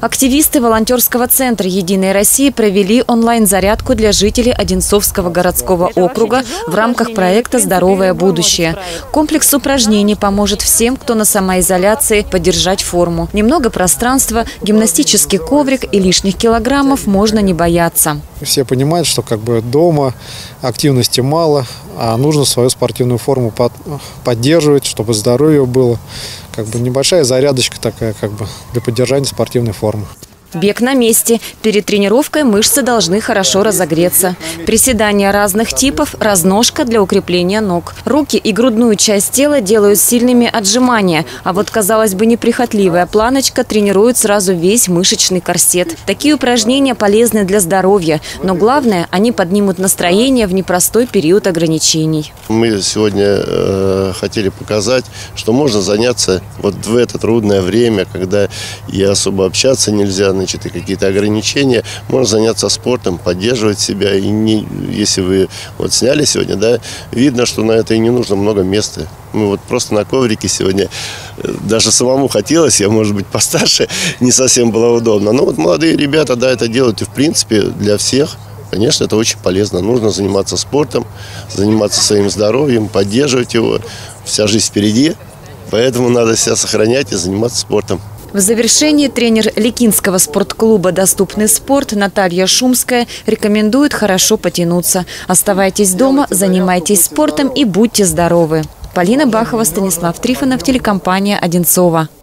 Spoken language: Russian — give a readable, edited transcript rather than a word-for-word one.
Активисты волонтерского центра «Единой России» провели онлайн-зарядку для жителей Одинцовского городского округа в рамках проекта «Здоровое будущее». Комплекс упражнений поможет всем, кто на самоизоляции, поддержать форму. Немного пространства, гимнастический коврик и лишних килограммов можно не бояться. Все понимают, что дома активности мало, а нужно свою спортивную форму поддерживать, чтобы здоровье было. Небольшая зарядочка такая, для поддержания спортивной формы. Бег на месте. Перед тренировкой мышцы должны хорошо разогреться. Приседания разных типов, разножка для укрепления ног. Руки и грудную часть тела делают сильными отжимания. А вот, казалось бы, неприхотливая планочка тренирует сразу весь мышечный корсет. Такие упражнения полезны для здоровья. Но главное, они поднимут настроение в непростой период ограничений. Мы сегодня хотели показать, что можно заняться в это трудное время, когда и особо общаться нельзя, и какие-то ограничения, можно заняться спортом, поддерживать себя. И если вы сняли сегодня, видно, что на это и не нужно много места. Мы просто на коврике сегодня, даже самому хотелось, я, может быть, постарше, не совсем было удобно. Но молодые ребята, это делают, и в принципе для всех, конечно, это очень полезно. Нужно заниматься спортом, заниматься своим здоровьем, поддерживать его. Вся жизнь впереди, поэтому надо себя сохранять и заниматься спортом. В завершении тренер Ликинского спортклуба «Доступный спорт» Наталья Шумская рекомендует хорошо потянуться. Оставайтесь дома, занимайтесь спортом и будьте здоровы. Полина Бахова, Станислав Трифонов, телекомпания «Одинцова».